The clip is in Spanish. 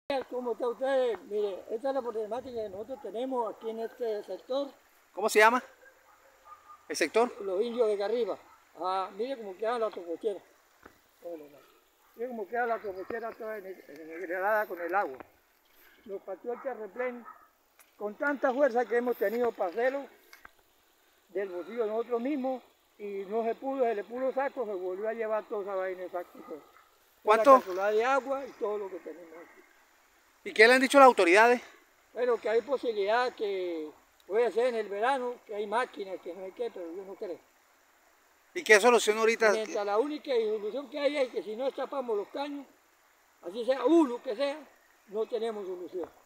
¿Cómo está usted? Mire, esta es la problemática que nosotros tenemos aquí en este sector, ¿Cómo se llama el sector? los indios de acá arriba. Mire cómo queda la tocochera. Mire cómo queda la tocochera toda ennegrada con el agua. Nos partió el terraplén con tanta fuerza que hemos tenido para hacerlo del bolsillo de nosotros mismos y no se pudo, se le pudo saco, se volvió a llevar toda esa vaina de saco. La ¿Cuánto? cantidad de agua y todo lo que tenemos aquí. ¿Y qué le han dicho las autoridades? Bueno, que hay posibilidad que puede ser en el verano, que hay máquinas, que no sé qué, pero yo no creo. ¿Y qué solución ahorita? Mientras la única solución que hay es que si no destapamos los caños, así sea uno que sea, no tenemos solución.